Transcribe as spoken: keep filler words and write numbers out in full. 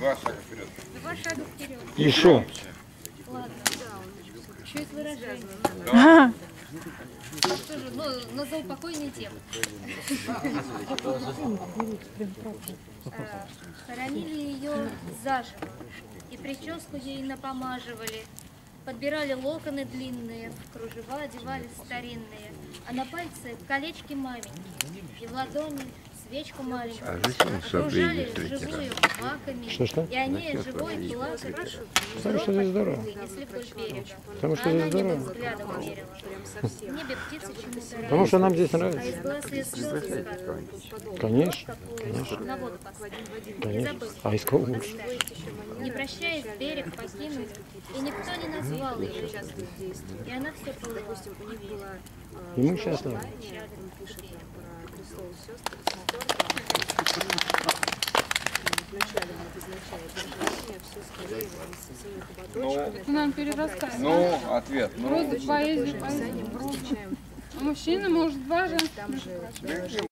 Два шага вперед. Два шага вперед. И шо? Ладно. Чуть выражение. А, Ну что же, ну, на заупокойные темы. Э, Хоронили ее заживо, и прическу ей напомаживали, подбирали локоны длинные, в кружева одевали старинные, а на пальцы колечки маменькие, и в ладони свечку маленькую, А зачем окружали собрали третий живую маками, Что-что? и они живой плакали. Потому что здесь здорово. Несли вдоль берега, Потому что а она здесь небо здорово. взглядом мерила. В небе птицы чему-то Потому что нам здесь а нравится. из глаз ее слезы скатывались. Конечно. Какую на воду поставили. Не Конечно. забыл. А из кого лучше? Не прощаясь, берег покинул, и никто не назвал ее. И она все плыла. И мы счастливы. Ну, Ты нам перерассказывай. ну, ответ. Ну, Просто поэзию, поэзию. А мужчина может два женских.